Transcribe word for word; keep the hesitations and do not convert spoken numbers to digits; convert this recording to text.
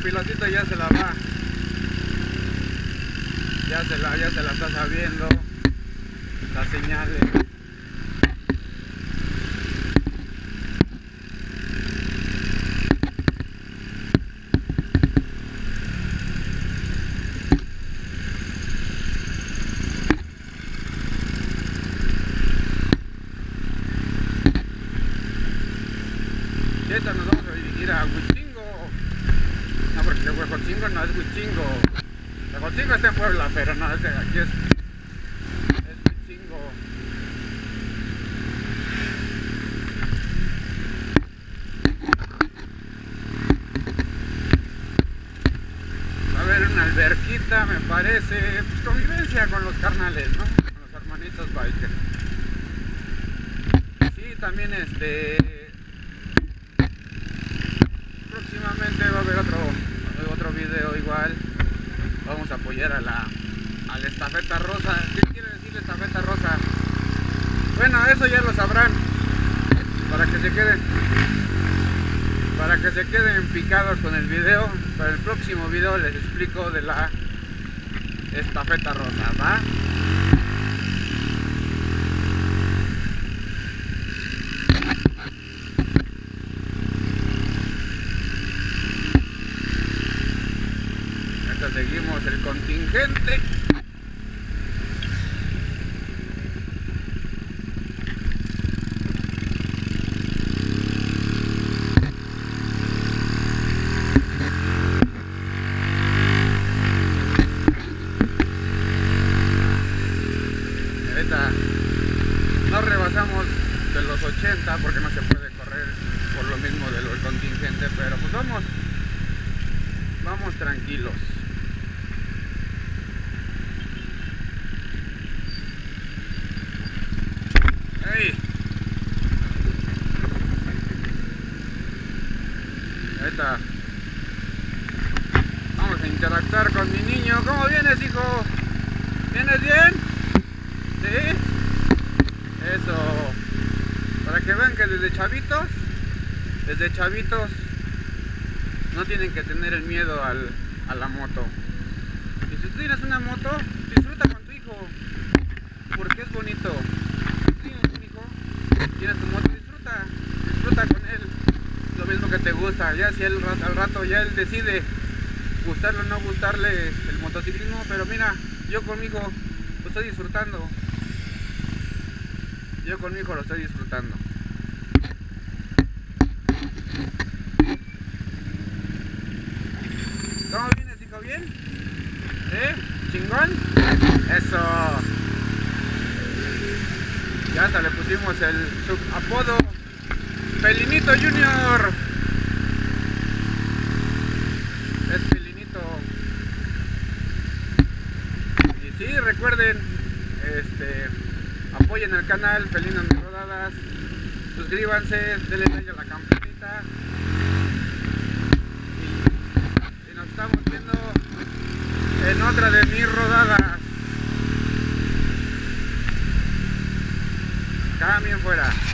pilotito ya se la va. Ya se la, ya se la está sabiendo. Las señales. Y esta nos vamos a dirigir a Huichingo. No, porque Huejotzingo no es Huichingo. Huejotzingo está en Puebla, pero no, es de aquí es, es Huichingo. Va a haber una alberquita, me parece, pues convivencia con los carnales, ¿no? Con los hermanitos bikers. Sí, también este... próximamente va a haber otro, otro video igual. Vamos a apoyar a la, a la estafeta rosa. ¿Qué quiere decir la estafeta rosa? Bueno, eso ya lo sabrán. Para que se queden Para que se queden picados con el video. Para el próximo video les explico de la estafeta rosa, ¿va? Seguimos el contingente. Ahorita no rebasamos de los ochenta porque no se puede correr por lo mismo de los contingentes, pero pues vamos vamos tranquilos. Ahorita vamos a interactuar con mi niño. ¿Cómo vienes, hijo? ¿Vienes bien? ¿Sí? Eso. Para que vean que desde chavitos, desde chavitos no tienen que tener el miedo al, a la moto. Y si tú tienes una moto, disfruta con tu hijo, porque es bonito. Tienes un hijo, tienes tu moto, disfruta, disfruta con él. Lo mismo que te gusta, ya si él al rato ya él decide gustarle o no gustarle el motociclismo, pero mira, yo con mi hijo lo estoy disfrutando. Yo con mi hijo lo estoy disfrutando. ¿Cómo vienes, hijo? ¿Bien? ¿Eh? ¿Chingón? Eso. Ya hasta le pusimos el subapodo Pelinito Junior. Es Pelinito. Y sí, recuerden, este, apoyen el canal Felino en mis rodadas. Suscríbanse, denle like a la campanita. Y, y nos estamos viendo en otra de mis rodadas. Cambien fuera.